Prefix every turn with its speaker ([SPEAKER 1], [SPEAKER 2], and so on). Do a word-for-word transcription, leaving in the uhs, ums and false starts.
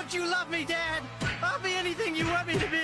[SPEAKER 1] Don't you love me, Dad? I'll be anything you want me to be.